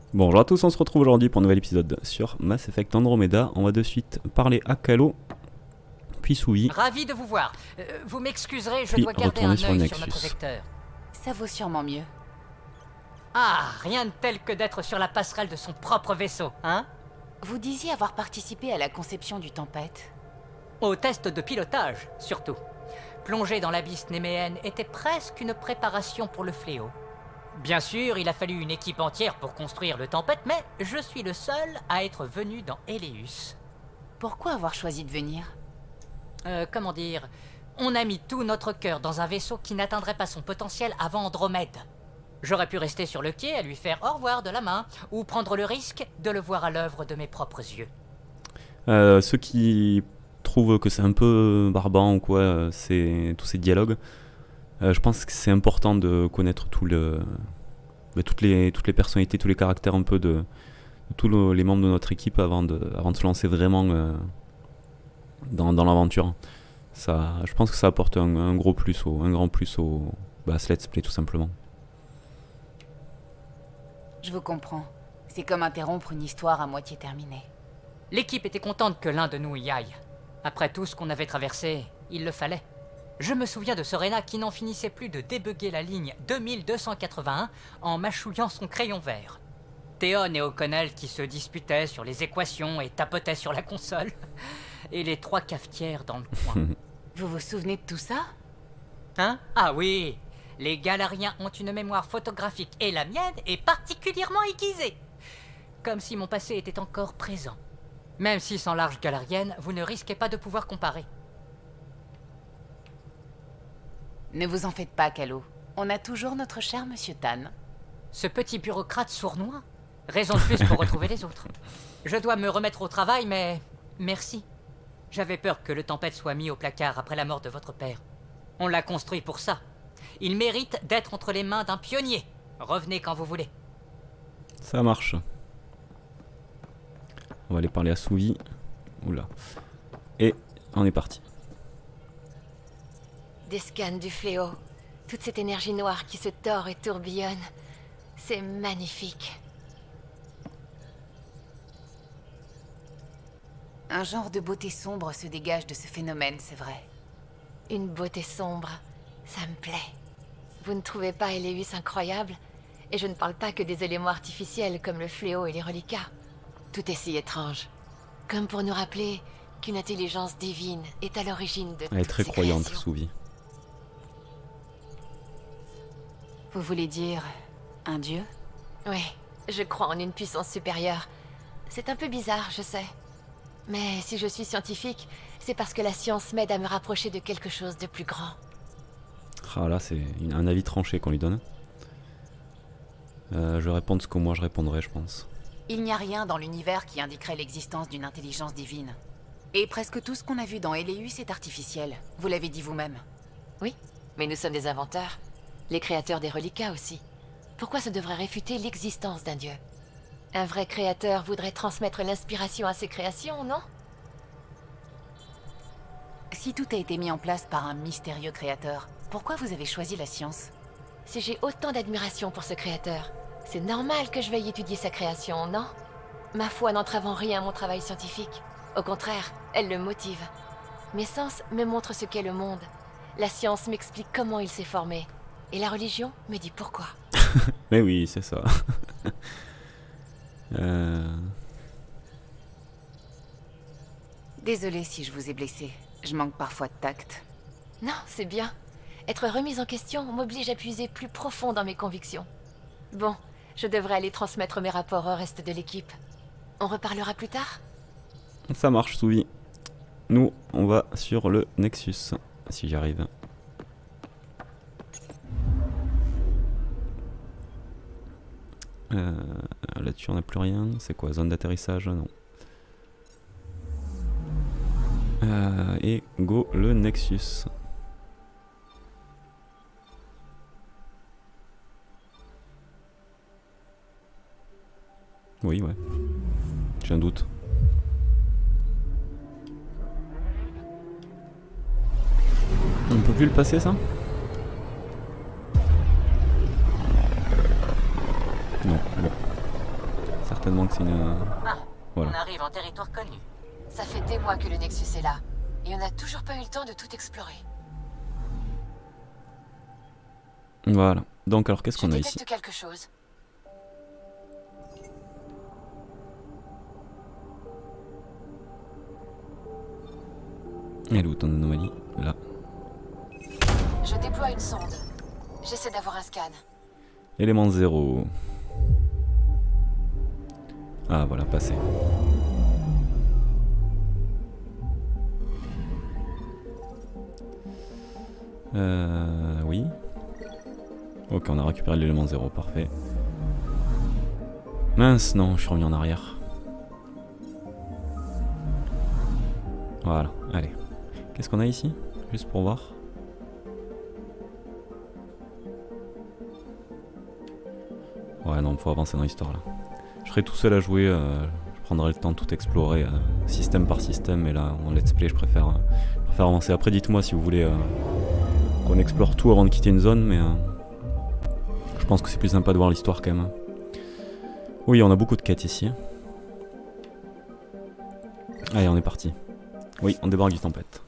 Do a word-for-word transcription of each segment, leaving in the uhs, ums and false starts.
Bonjour à tous, on se retrouve aujourd'hui pour un nouvel épisode sur Mass Effect Andromeda. On va de suite parler à Calo, puis Souvi, Ravi de vous voir. Euh, vous m'excuserez, je puis dois garder retourner un sur le œil sur notre Nexus. vecteur. Ça vaut sûrement mieux. Ah, rien de tel que d'être sur la passerelle de son propre vaisseau, hein? Vous disiez avoir participé à la conception du Tempête. Au test de pilotage, surtout. Plonger dans l'abysse néméenne était presque une préparation pour le fléau. Bien sûr, il a fallu une équipe entière pour construire le Tempête, mais je suis le seul à être venu dans Eleus. Pourquoi avoir choisi de venir? Euh, comment dire? On a mis tout notre cœur dans un vaisseau qui n'atteindrait pas son potentiel avant Andromède. J'aurais pu rester sur le quai à lui faire au revoir de la main, ou prendre le risque de le voir à l'œuvre de mes propres yeux. Euh, ceux qui trouvent que c'est un peu barbant ou quoi, c'est tous ces dialogues, euh, je pense que c'est important de connaître tout le, bah, toutes, les, toutes les personnalités, tous les caractères un peu de, de tous le, les membres de notre équipe avant de, avant de se lancer vraiment euh, dans, dans l'aventure. Ça, je pense que ça apporte un, un gros plus, au, un grand plus au bah, à ce let's play tout simplement. Je vous comprends. C'est comme interrompre une histoire à moitié terminée. L'équipe était contente que l'un de nous y aille. Après tout ce qu'on avait traversé, il le fallait. Je me souviens de Serena qui n'en finissait plus de débugger la ligne deux mille deux cent quatre-vingt-un en mâchouillant son crayon vert. Théon et O'Connell qui se disputaient sur les équations et tapotaient sur la console. Et les trois cafetières dans le coin. Vous vous souvenez de tout ça? Hein? Ah oui! Les Galariens ont une mémoire photographique et la mienne est particulièrement aiguisée. Comme si mon passé était encore présent. Même si sans l'arche galarienne, vous ne risquez pas de pouvoir comparer. Ne vous en faites pas, Calo. On a toujours notre cher Monsieur Tan. Ce petit bureaucrate sournois. Raison de plus pour retrouver les autres. Je dois me remettre au travail, mais... merci. J'avais peur que le Tempête soit mis au placard après la mort de votre père. On l'a construit pour ça. Il mérite d'être entre les mains d'un pionnier. Revenez quand vous voulez. Ça marche. On va aller parler à Souvi. Oula. Et on est parti. Des scans du fléau. Toute cette énergie noire qui se tord et tourbillonne. C'est magnifique. Un genre de beauté sombre se dégage de ce phénomène, c'est vrai. Une beauté sombre. Ça me plaît. Vous ne trouvez pas Eleus incroyable? Et je ne parle pas que des éléments artificiels comme le fléau et les reliquats. Tout est si étrange. Comme pour nous rappeler qu'une intelligence divine est à l'origine de Elle est toutes très ces croyante, créations. Souvi. Vous voulez dire un dieu? Oui, je crois en une puissance supérieure. C'est un peu bizarre, je sais. Mais si je suis scientifique, c'est parce que la science m'aide à me rapprocher de quelque chose de plus grand. Ah là, c'est une- un avis tranché qu'on lui donne. Euh, je vais répondre ce que moi je répondrais, je pense. Il n'y a rien dans l'univers qui indiquerait l'existence d'une intelligence divine. Et presque tout ce qu'on a vu dans Eleus est artificiel. Vous l'avez dit vous-même. Oui, mais nous sommes des inventeurs. Les créateurs des reliquats aussi. Pourquoi ça devrait réfuter l'existence d'un dieu? Un vrai créateur voudrait transmettre l'inspiration à ses créations, non? Si tout a été mis en place par un mystérieux créateur, pourquoi vous avez choisi la science? Si j'ai autant d'admiration pour ce créateur, c'est normal que je veuille étudier sa création, non? Ma foi n'entrave en rien mon travail scientifique. Au contraire, elle le motive. Mes sens me montrent ce qu'est le monde. La science m'explique comment il s'est formé. Et la religion me dit pourquoi. Mais oui, c'est ça. euh... Désolée si je vous ai blessé. Je manque parfois de tact. Non, c'est bien. Être remise en question m'oblige à puiser plus profond dans mes convictions. Bon, je devrais aller transmettre mes rapports au reste de l'équipe. On reparlera plus tard? Ça marche, Souvi. Nous, on va sur le Nexus, si j'y arrive. Euh, Là-dessus, on n'a plus rien. C'est quoi, zone d'atterrissage? Non. Euh, et go le Nexus. Oui, ouais. J'ai un doute. On peut plus le passer, ça? Non, bon. certainement que c'est une... Ah, Voilà. on arrive en territoire connu. Ça fait des mois que le Nexus est là. Et on n'a toujours pas eu le temps de tout explorer. Voilà. Donc alors qu'est-ce qu'on Je a détecte ici? quelque chose. Elle est où ton anomalie? Là. Je déploie une sonde. J'essaie d'avoir un scan. Élément zéro. Ah voilà, passé. Euh... Oui. Ok, on a récupéré l'élément zéro, parfait. Mince, non, je suis revenu en arrière. Voilà, allez. Qu'est-ce qu'on a ici? Juste pour voir. Ouais, non, faut avancer dans l'histoire là. Je serai tout seul à jouer, euh, je prendrai le temps de tout explorer, euh, système par système, et là, en let's play, je préfère, euh, je préfère avancer. Après, dites-moi si vous voulez euh, qu'on explore tout avant de quitter une zone, mais euh, je pense que c'est plus sympa de voir l'histoire quand même. Oui, on a beaucoup de quêtes ici. Allez, on est parti. Oui, on débarque du tempête.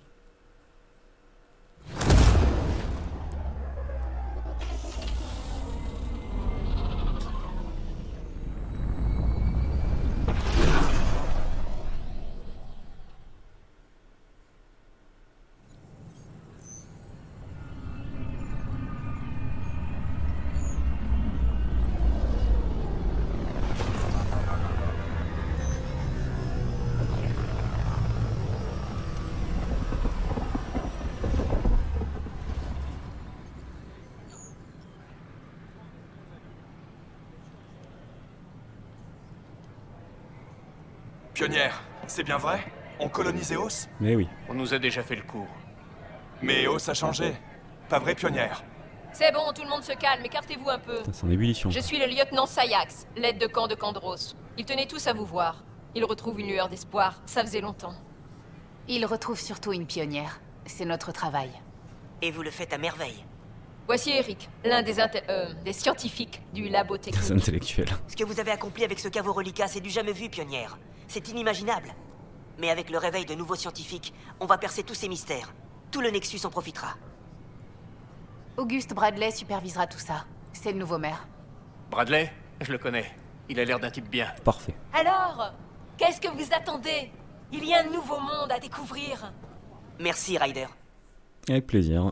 Pionnière, c'est bien vrai? On colonise Eos? Mais oui. On nous a déjà fait le coup. Mais Eos a changé. Pas vrai, Pionnière? C'est bon, tout le monde se calme, écartez-vous un peu. Putain, c'est en ébullition. Je suis le lieutenant Sayax, l'aide de camp de Kandros. Ils tenaient tous à vous voir. Ils retrouvent une lueur d'espoir, ça faisait longtemps. Il retrouve surtout une pionnière. C'est notre travail. Et vous le faites à merveille. Voici Eric, l'un des, inté- euh, des scientifiques du labo C'est technique. intellectuel. Ce que vous avez accompli avec ce caveau reliquat, c'est du jamais vu, pionnière. C'est inimaginable. Mais avec le réveil de nouveaux scientifiques, on va percer tous ces mystères. Tout le Nexus en profitera. Auguste Bradley supervisera tout ça. C'est le nouveau maire. Bradley? Je le connais. Il a l'air d'un type bien. Parfait. Alors, qu'est-ce que vous attendez? Il y a un nouveau monde à découvrir. Merci, Ryder. Avec plaisir.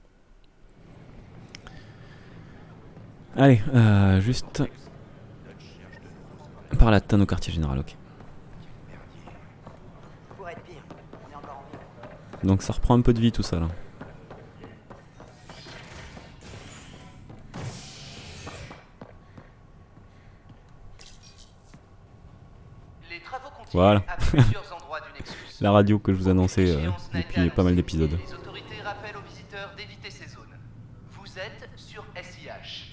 Allez, euh, juste par la tonne au quartier général, ok. Pour être pire, on est encore en vie. Donc ça reprend un peu de vie tout ça là. Les travaux continuent Voilà. à plusieurs endroits du Nexus. La radio que je vous annonçais euh, L'échéance n'a été depuis pas mal annoncée, d'épisodes. mais les autorités rappellent aux visiteurs d'éviter ces zones. Vous êtes sur S I H.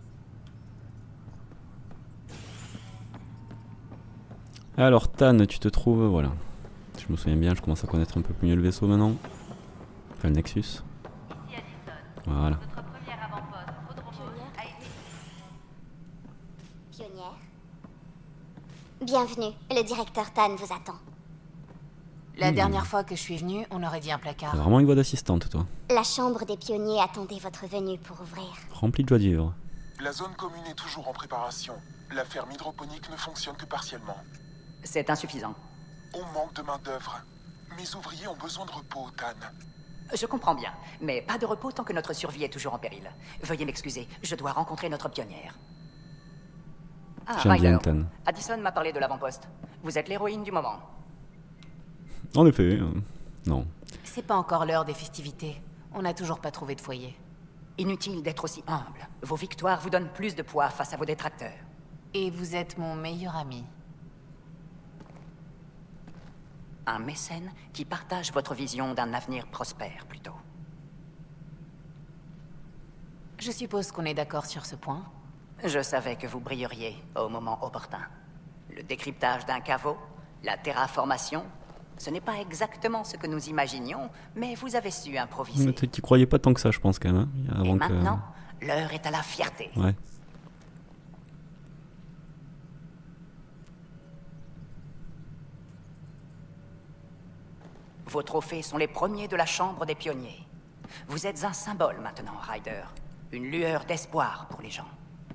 Alors Tan, tu te trouves, voilà. Je me souviens bien, je commence à connaître un peu mieux le vaisseau maintenant. Enfin le Nexus. Ici Addison. Voilà. Notre première avant-poste, Prodromos, a été... Pionnière. Bienvenue, le directeur Tan vous attend. La Hmm. dernière fois que je suis venue, on aurait dit un T'as placard. vraiment une voix d'assistante toi. La chambre des pionniers attendait votre venue pour ouvrir. Remplie de joie de vivre. La zone commune est toujours en préparation. La ferme hydroponique ne fonctionne que partiellement. C'est insuffisant. On manque de main-d'œuvre. Mes ouvriers ont besoin de repos, Tan. Je comprends bien, mais pas de repos tant que notre survie est toujours en péril. Veuillez m'excuser, je dois rencontrer notre pionnière. Ah, J'aime bien Ryder. Tan. Addison m'a parlé de l'avant-poste. Vous êtes l'héroïne du moment. En effet, euh, non. C'est pas encore l'heure des festivités. On n'a toujours pas trouvé de foyer. Inutile d'être aussi humble. Vos victoires vous donnent plus de poids face à vos détracteurs. Et vous êtes mon meilleur ami. Un mécène qui partage votre vision d'un avenir prospère, plutôt. Je suppose qu'on est d'accord sur ce point. Je savais que vous brilleriez au moment opportun. Le décryptage d'un caveau, la terraformation, ce n'est pas exactement ce que nous imaginions, mais vous avez su improviser. Mais tu croyais pas tant que ça, je pense quand même. Hein, avant Et que... maintenant, l'heure est à la fierté. Ouais. Vos trophées sont les premiers de la chambre des pionniers. Vous êtes un symbole maintenant, Ryder. Une lueur d'espoir pour les gens.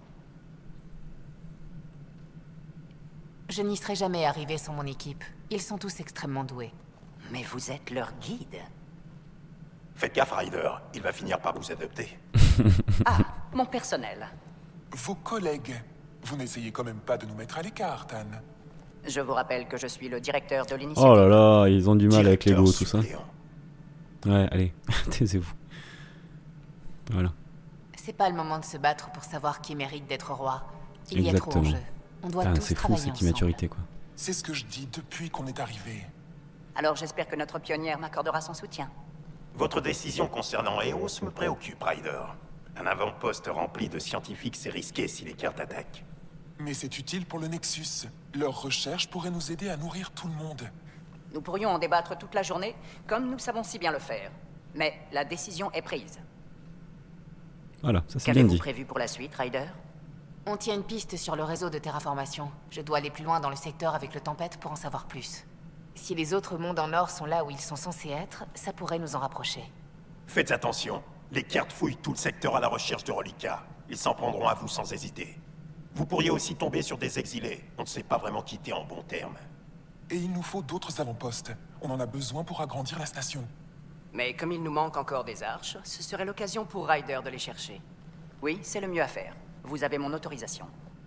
Je n'y serais jamais arrivé sans mon équipe. Ils sont tous extrêmement doués. Mais vous êtes leur guide. Faites gaffe, Ryder. Il va finir par vous adopter. Ah, mon personnel. Vos collègues. Vous n'essayez quand même pas de nous mettre à l'écart, Tan. Je vous rappelle que je suis le directeur de l'initiative. Oh là là, ils ont du mal avec l'ego, tout ça. Ouais, allez, taisez-vous. Voilà. C'est pas le moment de se battre pour savoir qui mérite d'être roi. Il y a trop en Exactement. jeu. On doit Putain, tous c'est fou travailler cette ensemble. immaturité, quoi. C'est ce que je dis depuis qu'on est arrivé. Alors j'espère que notre pionnière m'accordera son soutien. Votre décision concernant Eos me préoccupe, Ryder. Un avant-poste rempli de scientifiques, c'est risqué si les cartes attaquent. Mais c'est utile pour le Nexus. Leurs recherches pourraient nous aider à nourrir tout le monde. Nous pourrions en débattre toute la journée, comme nous savons si bien le faire. Mais la décision est prise. Voilà, ça c'est bien dit. Qu'avez-vous prévu pour la suite, Ryder? On tient une piste sur le réseau de terraformation. Je dois aller plus loin dans le secteur avec le Tempête pour en savoir plus. Si les autres mondes en or sont là où ils sont censés être, ça pourrait nous en rapprocher. Faites attention. Les cartes fouillent tout le secteur à la recherche de reliquats. Ils s'en prendront à vous sans hésiter. Vous pourriez aussi tomber sur des exilés. On ne sait pas vraiment quitter en bons termes. Et il nous faut d'autres avant-postes. On en a besoin pour agrandir la station. Mais comme il nous manque encore des arches, ce serait l'occasion pour Ryder de les chercher. Oui, c'est le mieux à faire. Vous avez mon autorisation.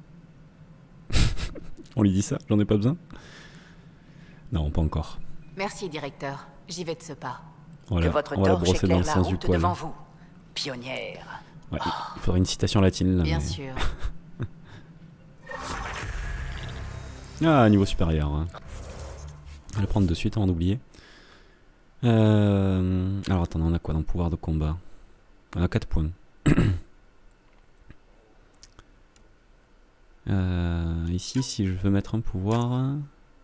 On lui dit ça, j'en ai pas besoin? Non, pas encore. Merci, directeur. J'y vais de ce pas. Voilà, Que votre on va la torche brosser dans éclaire le la sens du route poil. devant vous. Pionnière. Ouais, il faudrait une citation latine là. Bien mais- sûr. Ah, niveau supérieur. Hein. On va le prendre de suite avant d'oublier. Euh... Alors attends, on a quoi dans le pouvoir de combat? On a quatre points. euh, ici, si je veux mettre un pouvoir...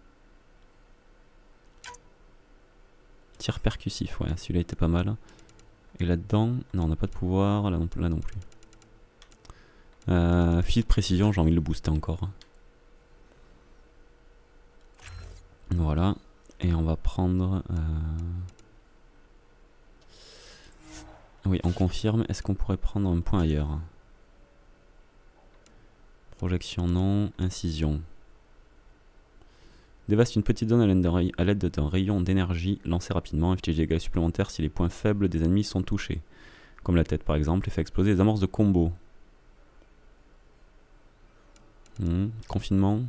Tir percussif, ouais, celui-là était pas mal. Et là-dedans, non, on n'a pas de pouvoir, là non, là non plus. Euh, fusil de précision, j'ai envie de le booster encore. Voilà, et on va prendre... Euh... Oui, on confirme. Est-ce qu'on pourrait prendre un point ailleurs? Projection non, incision. Dévaste une petite zone à l'aide d'un ray- à l'aide d'un rayon d'énergie lancé rapidement. Inflige des dégâts supplémentaires si les points faibles des ennemis sont touchés. Comme la tête par exemple, et fait exploser les amorces de combo. Hmm, confinement.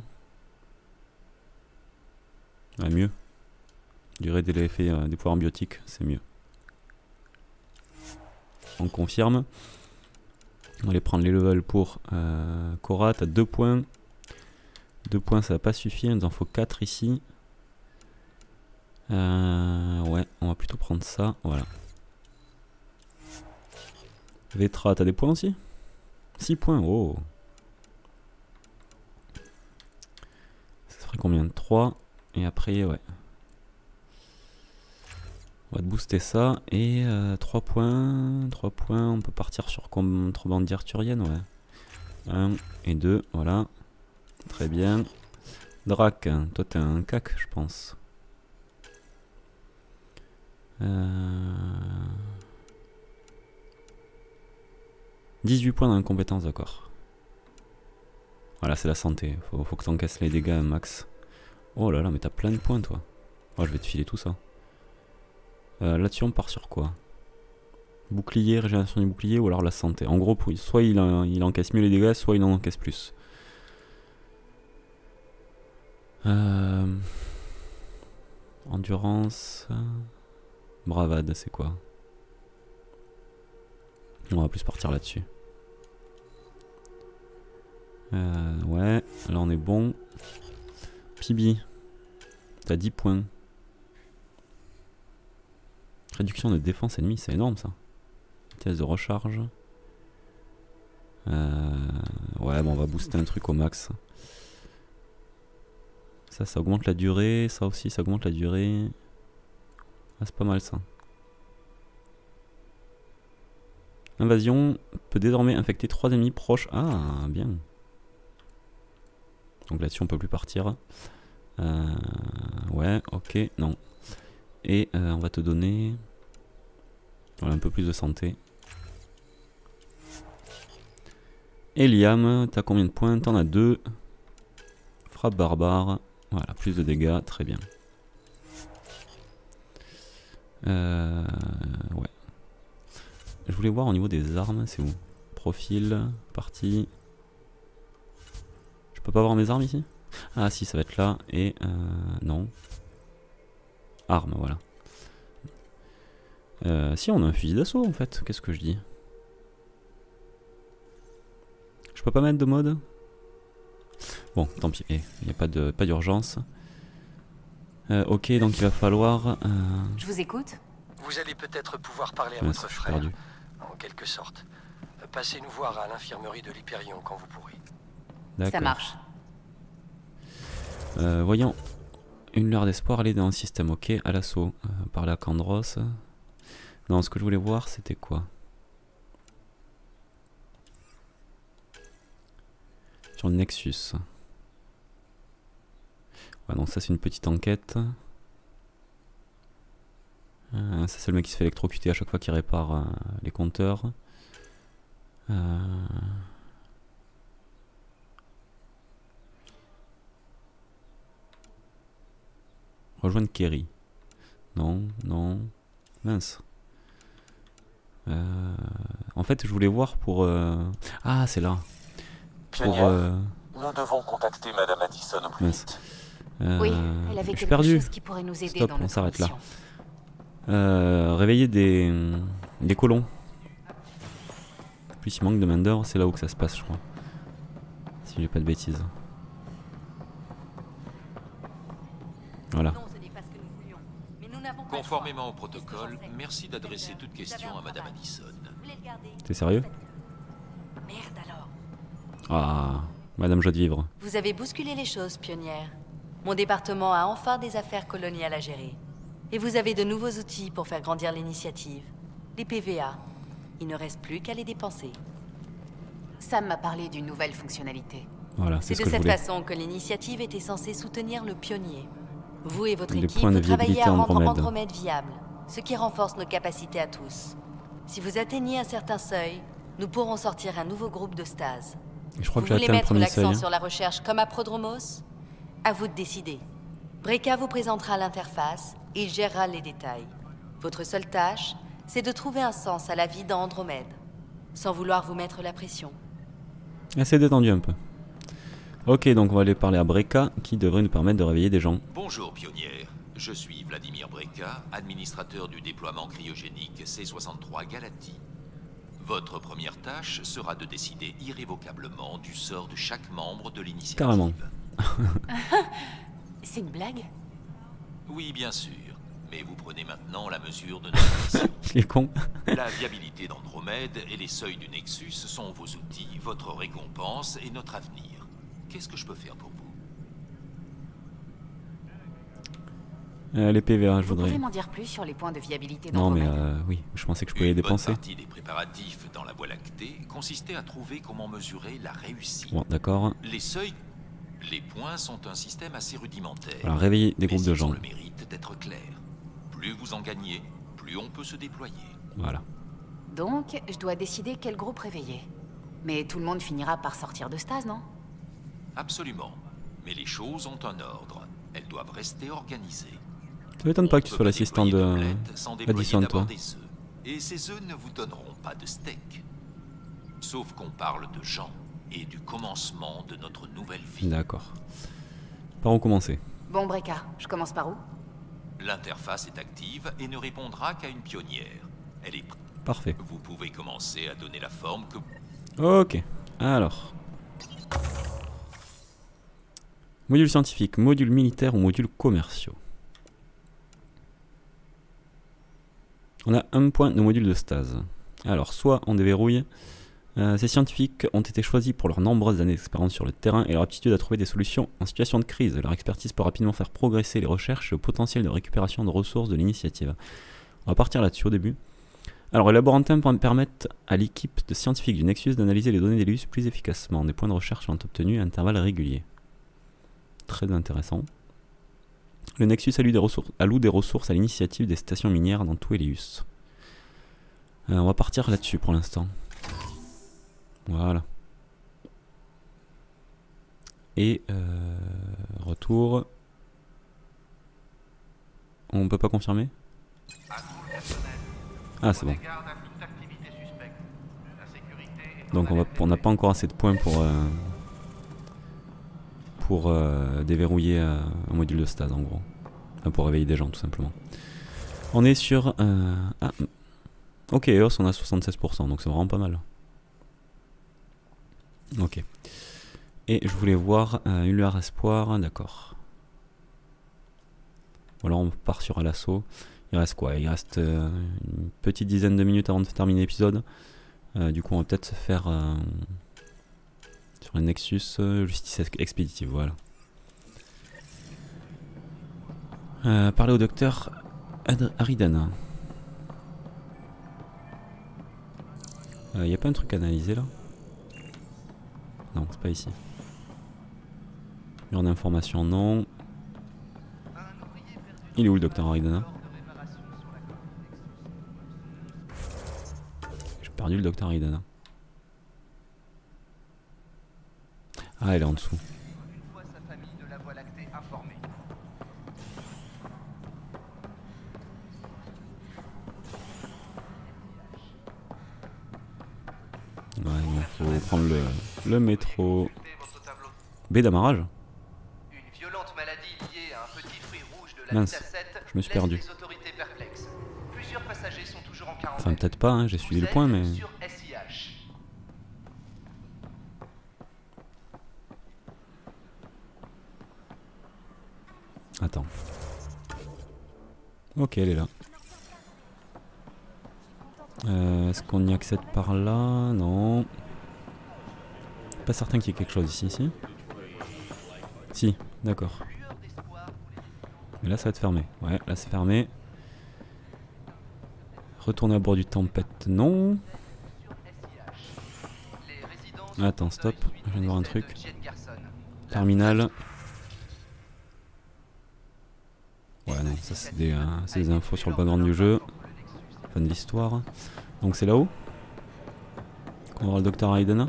Ouais, mieux. Durée de l'effet euh, des pouvoirs biotiques, c'est mieux. On confirme. On va aller prendre les levels pour euh, Cora, t'as deux points. deux points ça va pas suffire, il nous en faut quatre ici. Euh, ouais, on va plutôt prendre ça, voilà. Vetra, t'as des points aussi? six points, oh. Ça ferait combien? trois. Et après, ouais. On va te booster ça. Et euh, trois points. trois points. On peut partir sur contrebande arthurienne, ouais. un et deux, voilà. Très bien. Drac, toi t'es un cac, je pense. Euh... dix-huit points dans la compétence, d'accord. Voilà, c'est la santé. Faut, faut que t'encaisses les dégâts max. Oh là là, mais t'as plein de points, toi. Oh, je vais te filer tout ça. Euh, Là-dessus, on part sur quoi? Bouclier, régénération du bouclier ou alors la santé. En gros, pour, soit il, en, il encaisse mieux les dégâts, soit il en encaisse plus. Euh... Endurance. Bravade, c'est quoi? On va plus partir là-dessus. Euh, ouais, là on est bon. Pibi, t'as dix points. Réduction de défense ennemie, c'est énorme ça. Vitesse de recharge. Euh, ouais, bon, on va booster un truc au max. Ça, ça augmente la durée. Ça aussi, ça augmente la durée. Ah, c'est pas mal ça. Invasion peut désormais infecter trois ennemis proches. Ah, bien. Donc là-dessus, on peut plus partir. Euh, ouais, ok, non. et euh, on va te donner voilà, un peu plus de santé. Et Liam, t'as combien de points? T'en as deux. Frappe barbare. Voilà, plus de dégâts, très bien. Euh, ouais. Je voulais voir au niveau des armes, c'est où? Profil, partie. Je peux pas voir mes armes ici? Ah si, ça va être là, et euh, non. Armes, voilà. Euh, si, on a un fusil d'assaut en fait, qu'est-ce que je dis? Je peux pas mettre de mode? Bon, tant pis, il n'y a pas de pas d'urgence. Euh, ok, donc il va falloir... Euh... Je vous écoute. Vous allez peut-être pouvoir parler à Ouais, votre frère, perdu. en quelque sorte. Passez nous voir à l'infirmerie de l'Hyperion quand vous pourrez. Ça marche. Euh, voyons. Une lueur d'espoir, elle est dans le système, ok, à l'assaut. Euh, par là, Candros. Non, ce que je voulais voir, c'était quoi? Sur le Nexus. Ouais, donc ça c'est une petite enquête. Euh, ça c'est le mec qui se fait électrocuter à chaque fois qu'il répare euh, les compteurs. Euh... Rejoindre Kerry. Non, non. Mince. Euh... En fait je voulais voir pour... Euh... Ah c'est là. Pour... Euh... Nous devons contacter Madame Addison au plus Mince. vite. Euh, Oui, elle avait je suis quelque perdu. chose qui pourrait nous aider Stop, dans on notre s'arrête là. mission. Euh, réveiller des, des colons. En plus il manque de main d'œuvre, c'est là où que ça se passe je crois. Si j'ai pas de bêtises. Voilà. Conformément au protocole, merci d'adresser toute question à Madame Addison. T'es sérieux? Merde alors. Ah, Madame Joie de Vivre. Vous avez bousculé les choses, pionnière. Mon département a enfin des affaires coloniales à gérer. Et vous avez de nouveaux outils pour faire grandir l'initiative. Les P V A. Il ne reste plus qu'à les dépenser. Sam m'a parlé d'une nouvelle fonctionnalité. Voilà, c'est c'est ce de que je cette voulais. façon que l'initiative était censée soutenir le pionnier. Vous et votre Les équipe points de vous travaillez viabilité à rendre Andromède. Andromède viable, ce qui renforce nos capacités à tous. Si vous atteignez un certain seuil, nous pourrons sortir un nouveau groupe de stase. Je crois Vous que j'ai voulez atteint le mettre premier l'accent seuil. sur la recherche comme à Prodromos? À vous de décider. Breka vous présentera l'interface et il gérera les détails. Votre seule tâche, c'est de trouver un sens à la vie dans Andromède, sans vouloir vous mettre la pression. Assez détendu un peu. Ok, donc on va aller parler à Breka qui devrait nous permettre de réveiller des gens. Bonjour pionnière, je suis Vladimir Breka, administrateur du déploiement cryogénique C soixante-trois Galatie. Votre première tâche sera de décider irrévocablement du sort de chaque membre de l'initiative. Carrément. C'est une blague? Oui, bien sûr. Mais vous prenez maintenant la mesure de notre mission. Il est con. La viabilité d'Andromède et les seuils du Nexus sont vos outils, votre récompense et notre avenir. Qu'est-ce que je peux faire pour vous? Euh, les P V A, je Vous voudrais. pouvez m'en dire plus sur les points de viabilité Non mais d'Andromède? euh, oui, je pensais que je pouvais les Une bonne dépenser. partie des préparatifs dans la Voie lactée consistait à trouver comment mesurer la réussite. Bon, d'accord. Les seuils, les points sont un système assez rudimentaire. Voilà, réveiller des mais groupes de ils ont gens. le mérite d'être clairs. Plus vous en gagnez, plus on peut se déployer. Voilà. Donc, je dois décider quel groupe réveiller. Mais tout le monde finira par sortir de stase, non? Absolument. Mais les choses ont un ordre. Elles doivent rester organisées. Ça m'étonne pas que tu sois l'assistant de Addison, toi. Des œufs. Et ces œufs ne vous donneront pas de steak. Sauf qu'on parle de gens et du commencement de notre nouvelle vie. D'accord. Par où commencer? Bon, Breka, je commence par où? L'interface est active et ne répondra qu'à une pionnière. Elle est... Parfait. Vous pouvez commencer à donner la forme que... Ok. Alors. Module scientifique, module militaire ou module commerciaux. On a un point de module de stase. Alors, soit on déverrouille. Euh, ces scientifiques ont été choisis pour leurs nombreuses années d'expérience sur le terrain et leur aptitude à trouver des solutions en situation de crise. Leur expertise peut rapidement faire progresser les recherches et le potentiel de récupération de ressources de l'initiative. On va partir là-dessus au début. Alors, les laborantins permettent à l'équipe de scientifiques du Nexus d'analyser les données d'Elius plus efficacement. Des points de recherche sont obtenus à intervalles réguliers. Très intéressant. Le Nexus alloue des ressources, alloue des ressources à l'initiative des stations minières dans tout Eleus. Euh, on va partir là-dessus pour l'instant. Voilà. Et euh, retour. On peut pas confirmer? Ah, c'est bon. Donc on va, on n'a pas encore assez de points pour euh, pour euh, déverrouiller euh, un module de stase en gros. Enfin, pour réveiller des gens tout simplement. On est sur euh, ah, ok, E O S on a soixante-seize pour cent donc c'est vraiment pas mal. Ok. Et je voulais voir euh, une lueur espoir, d'accord. Voilà, on part sur l'assaut. Il reste quoi? Il reste euh, une petite dizaine de minutes avant de terminer l'épisode. Euh, du coup, on va peut-être se faire euh, sur le Nexus euh, justice expéditive, voilà. Euh, parler au docteur Ad Aridana. Il euh, n'y a pas un truc à analyser là? Non, c'est pas ici. Mur d'information, non. Il est où le docteur Aridana? J'ai perdu le docteur Aridana. Ah, elle est en dessous. Ouais, il faut prendre le, le métro. Baie d'amarrage. Mince, je me suis perdu. Enfin, peut-être pas, hein, j'ai suivi le point, mais... Attends. Ok, elle est là. Euh, Est-ce qu'on y accède par là? Non. Pas certain qu'il y ait quelque chose ici, si. Si, d'accord. Mais là ça va être fermé. Ouais, là c'est fermé. Retourner à bord du Tempête, non. Attends, stop. Je viens de voir un truc. Terminal. Ouais, non, ça c'est des, euh, des infos sur le background du jeu. Fin de l'histoire. Donc c'est là-haut qu'on aura le docteur Aridana.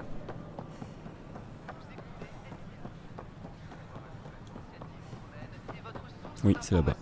Oui, c'est là-bas.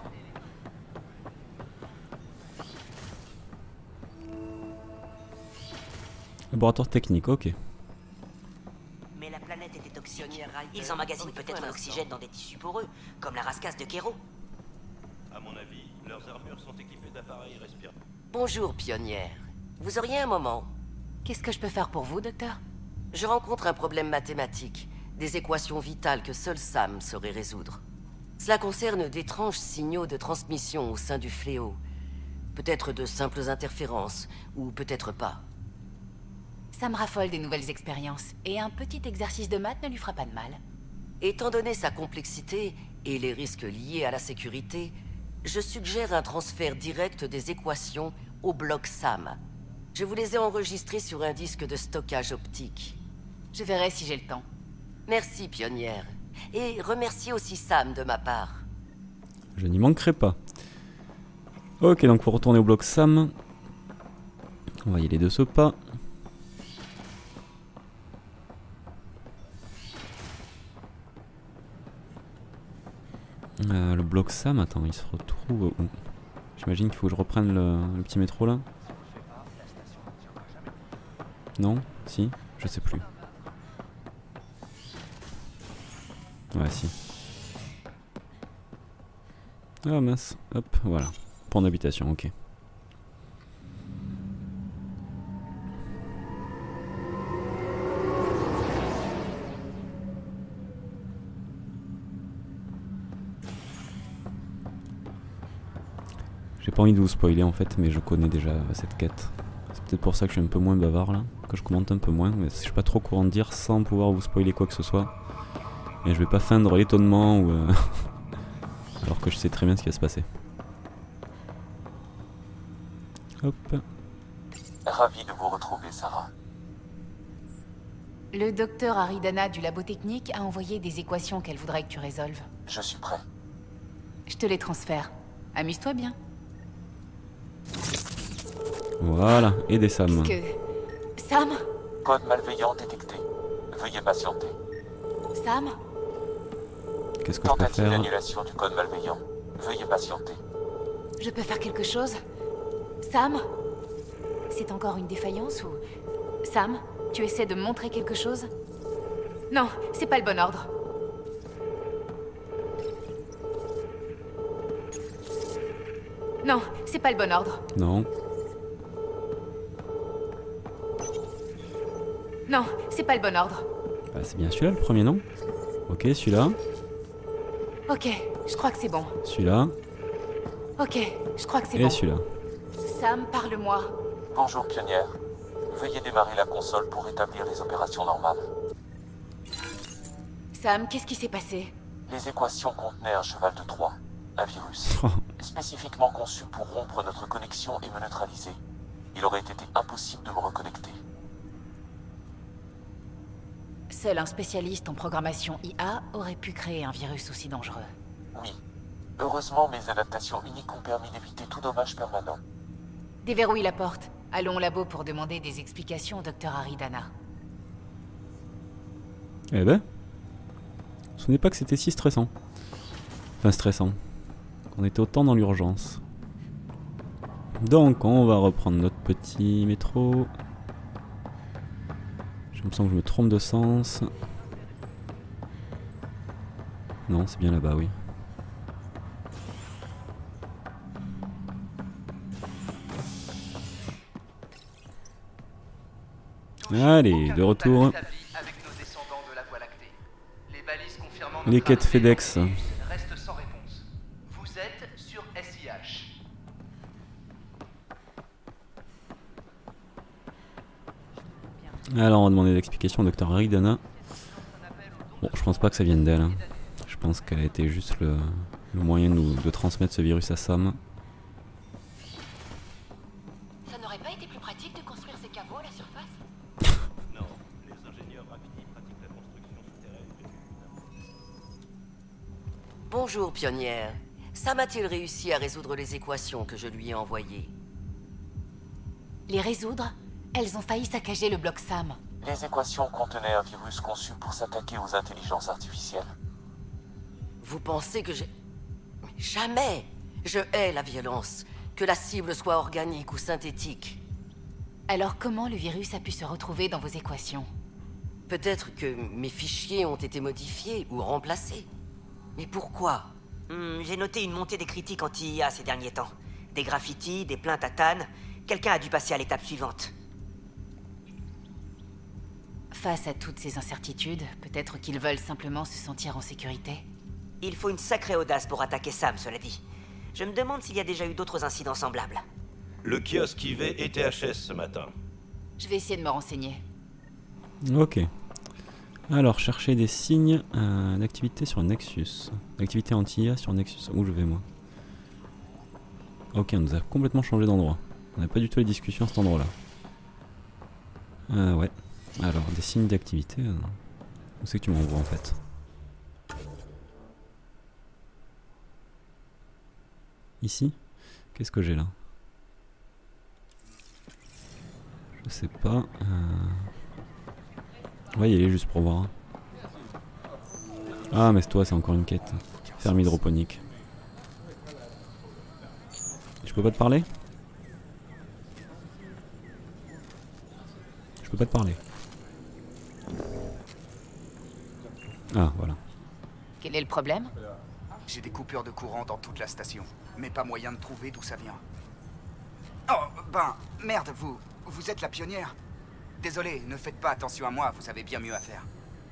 Laboratoire technique, ok. Mais la planète était toxique. Ils emmagasinent peut-être l'oxygène dans des tissus poreux, comme la rascasse de Kéro. À mon avis, leurs armures sont équipées d'appareils respiratoires. Bonjour, pionnière. Vous auriez un moment? Qu'est-ce que je peux faire pour vous, docteur? Je rencontre un problème mathématique. Des équations vitales que seul Sam saurait résoudre. Cela concerne d'étranges signaux de transmission au sein du fléau. Peut-être de simples interférences, ou peut-être pas. Ça me raffole des nouvelles expériences, et un petit exercice de maths ne lui fera pas de mal. Étant donné sa complexité et les risques liés à la sécurité, je suggère un transfert direct des équations au bloc Sam. Je vous les ai enregistrées sur un disque de stockage optique. Je verrai si j'ai le temps. Merci, pionnière. Et remerciez aussi Sam de ma part. Je n'y manquerai pas. Ok, donc pour retourner au bloc Sam, on va y aller de ce pas. Euh, le bloc Sam, attends, il se retrouve où? J'imagine qu'il faut que je reprenne le, le petit métro là. Non? Si? Je sais plus. Ouais, si. Ah mince, hop, voilà. Point d'habitation, ok. J'ai pas envie de vous spoiler en fait, mais je connais déjà cette quête. C'est peut-être pour ça que je suis un peu moins bavard là, que je commente un peu moins, mais je suis pas trop courant de dire sans pouvoir vous spoiler quoi que ce soit. Et je vais pas feindre l'étonnement ou euh alors que je sais très bien ce qui va se passer. Hop. Ravi de vous retrouver, Sarah. Le docteur Aridana du labo technique a envoyé des équations qu'elle voudrait que tu résolves. Je suis prêt. Je te les transfère. Amuse-toi bien. Voilà, et des Sam. Que... Sam Code malveillant détecté. Veuillez patienter. Sam Qu'est-ce que je peux Tentative faire? d'annulation du code malveillant. Veuillez patienter. Je peux faire quelque chose? Sam? C'est encore une défaillance ou... Sam, tu essaies de me montrer quelque chose? Non, c'est pas le bon ordre. Non, c'est pas le bon ordre. Non. Non, c'est pas le bon ordre. Bah, c'est bien celui-là le premier, non? Ok, celui-là. Ok, je crois que c'est bon. Celui-là. Ok, je crois que c'est Et bon. celui-là. Sam, parle-moi. Bonjour, pionnière. Veuillez démarrer la console pour rétablir les opérations normales. Sam, qu'est-ce qui s'est passé? Les équations contenaient un cheval de Troie, un virus, spécifiquement conçu pour rompre notre connexion et me neutraliser. Il aurait été impossible de me reconnecter. Seul un spécialiste en programmation I A aurait pu créer un virus aussi dangereux. Oui. Heureusement, mes adaptations uniques ont permis d'éviter tout dommage permanent. Déverrouille la porte. Allons au labo pour demander des explications au docteur Aridana. Eh ben. Ce n'est pas que c'était si stressant. Enfin, stressant. On était autant dans l'urgence. Donc, on va reprendre notre petit métro. J'ai l'impression que je me trompe de sens. Non, c'est bien là-bas, oui. Allez, de retour. Les quêtes FedEx. Reste sans réponse. Vous êtes sur S I H. Alors on va demander des explications au docteur Aridana. Bon, je pense pas que ça vienne d'elle. Hein. Je pense qu'elle a été juste le, le moyen de, nous, de transmettre ce virus à Sam. Ça n'aurait pas été plus pratique de construire ces caveaux à la surface? Non, les ingénieurs Rafiti pratiquent la construction souterraine depuis. Bonjour, pionnière. Sam a-t-il réussi à résoudre les équations que je lui ai envoyées? Les résoudre? Elles ont failli saccager le bloc Sam. Les équations contenaient un virus conçu pour s'attaquer aux intelligences artificielles. Vous pensez que j'ai... Jamais! Je hais la violence, que la cible soit organique ou synthétique. Alors comment le virus a pu se retrouver dans vos équations? Peut-être que mes fichiers ont été modifiés ou remplacés. Mais pourquoi? Hmm, j'ai noté une montée des critiques anti-I A ces derniers temps. Des graffitis, des plaintes à Tan. Quelqu'un a dû passer à l'étape suivante. Face à toutes ces incertitudes, peut-être qu'ils veulent simplement se sentir en sécurité. Il faut une sacrée audace pour attaquer Sam, cela dit. Je me demande s'il y a déjà eu d'autres incidents semblables. Le kiosque I V est T H S ce matin. Je vais essayer de me renseigner. Ok. Alors, chercher des signes euh, d'activité sur Nexus. D'activité anti-I A sur Nexus. Où je vais, moi? Ok, on nous a complètement changé d'endroit. On n'a pas du tout les discussions à cet endroit-là. Euh, ouais. Alors, des signes d'activité. Euh, où c'est que tu m'envoies en fait? Ici? Qu'est-ce que j'ai là? Je sais pas. Euh... Ouais, y aller juste pour voir. Ah, mais c'est toi, c'est encore une quête. Ferme hydroponique. Je peux pas te parler? Je peux pas te parler. Ah, voilà. Quel est le problème? J'ai des coupures de courant dans toute la station, mais pas moyen de trouver d'où ça vient. Oh, ben, merde, vous... vous êtes la pionnière. Désolé, ne faites pas attention à moi, vous avez bien mieux à faire.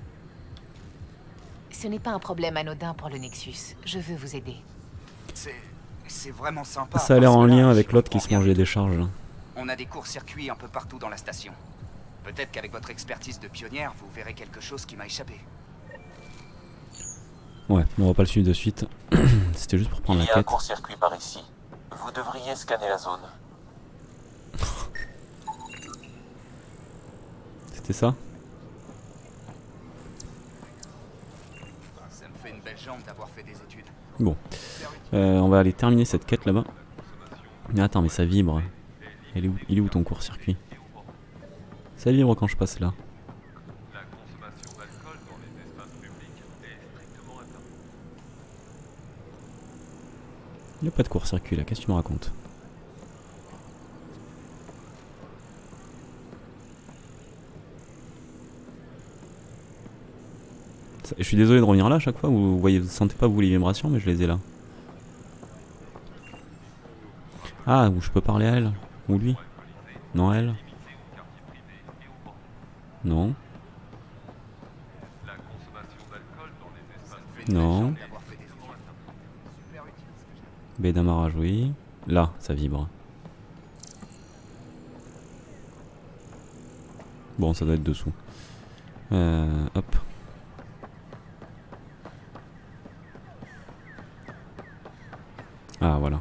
Ce n'est pas un problème anodin pour le Nexus. Je veux vous aider. C'est... c'est vraiment sympa. Ça a l'air en parce que là, lien avec je l'autre qui comprends se mangeait rien. des charges. Là. On a des courts-circuits un peu partout dans la station. Peut-être qu'avec votre expertise de pionnière, vous verrez quelque chose qui m'a échappé. Ouais, on va pas le suivre de suite. C'était juste pour prendre Il y la a un quête. court-circuit par ici. Vous devriez scanner la zone. C'était ça? Ça me fait une belle jambe d'avoir fait des études. Bon. Euh, on va aller terminer cette quête là-bas. Mais attends, mais ça vibre. Il est où, il est où ton court-circuit? Ça vibre quand je passe là. Il n'y a pas de court-circuit là, qu'est-ce que tu me racontes? Je suis désolé de revenir là à chaque fois, vous voyez, vous sentez pas vous les vibrations, mais je les ai là. Ah, où je peux parler à elle? Ou lui? Non, elle? Non. Non. Baie d'amarrage, oui. Là, ça vibre. Bon, ça doit être dessous. Euh, hop. Ah, voilà.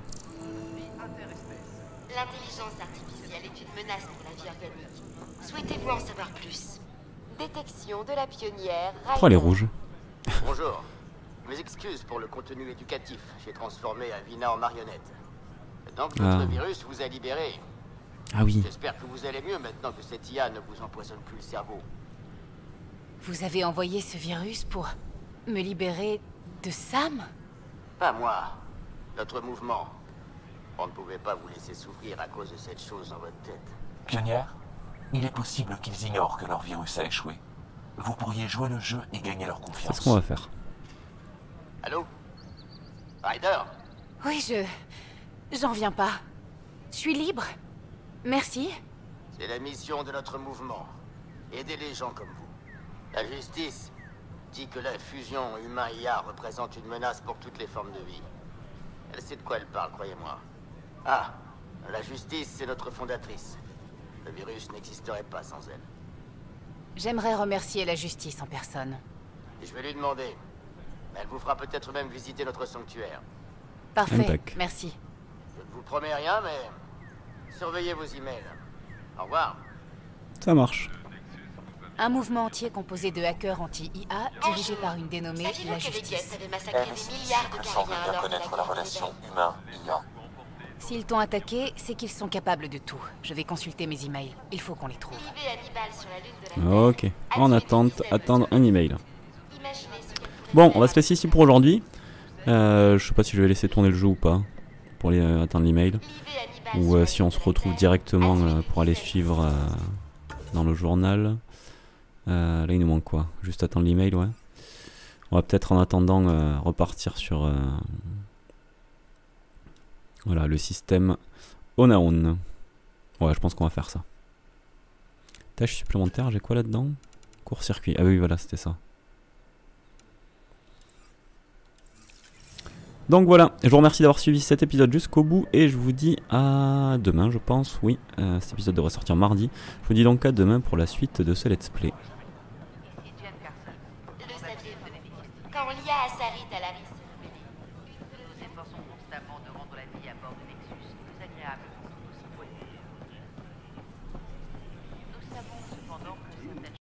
L'intelligence artificielle est une menace pour la vie organique. Souhaitez-vous en savoir plus? Détection de la pionnière... Pourquoi elle est rouge? Bonjour. Mes excuses pour le contenu éducatif. J'ai transformé Avina en marionnette. Maintenant que votre Ah. virus vous a libéré. Ah oui. J'espère que vous allez mieux maintenant que cette I A ne vous empoisonne plus le cerveau. Vous avez envoyé ce virus pour me libérer de Sam? Pas moi. Notre mouvement. On ne pouvait pas vous laisser souffrir à cause de cette chose dans votre tête. Pionnière, il est possible qu'ils ignorent que leur virus a échoué. Vous pourriez jouer le jeu et gagner leur confiance. C'est ce qu'on va faire. Allô? Ryder? Oui, je... J'en viens pas. Je suis libre. Merci. C'est la mission de notre mouvement. Aider les gens comme vous. La justice dit que la fusion humain-I A représente une menace pour toutes les formes de vie. Elle sait de quoi elle parle, croyez-moi. Ah, la justice, c'est notre fondatrice. Le virus n'existerait pas sans elle. J'aimerais remercier la justice en personne. Et je vais lui demander. Elle vous fera peut-être même visiter notre sanctuaire. Parfait, Impact. merci. Je ne vous promets rien, mais surveillez vos emails. Au revoir. Ça marche. Un mouvement entier composé de hackers anti-I A dirigé par une dénommée Saviez-vous la que les justice. Geth avaient massacré des milliards de semble Cariens bien lors de connaître la la guerre relation des humain-I A. S'ils t'ont attaqué, c'est qu'ils sont capables de tout. Je vais consulter mes emails. Il faut qu'on les trouve. Libé Hannibal sur la lune de la Ok. En attente, attendre un email. Imaginez ce qu'elle pourrait Bon, faire on va se laisser ici pour aujourd'hui. Euh, je sais pas si je vais laisser tourner le jeu ou pas. Pour aller euh, attendre l'email. Ou euh, si on se retrouve directement euh, pour aller suivre euh, dans le journal. Euh, là il nous manque quoi? Juste attendre l'email, ouais. On va peut-être en attendant euh, repartir sur euh, voilà, le système Onaon. Ouais, je pense qu'on va faire ça. Tâche supplémentaire, j'ai quoi là-dedans? Court-circuit. Ah oui, voilà, c'était ça. Donc voilà, je vous remercie d'avoir suivi cet épisode jusqu'au bout et je vous dis à demain, je pense. Oui, euh, cet épisode devrait sortir mardi. Je vous dis donc à demain pour la suite de ce let's play. Le saviez-vous? Quand l'I A a sa rite à la risque. Nous nous efforçons constamment de rendre la vie à bord de Nexus plus agréable pour tous nos citoyens. Nous savons cependant que certaines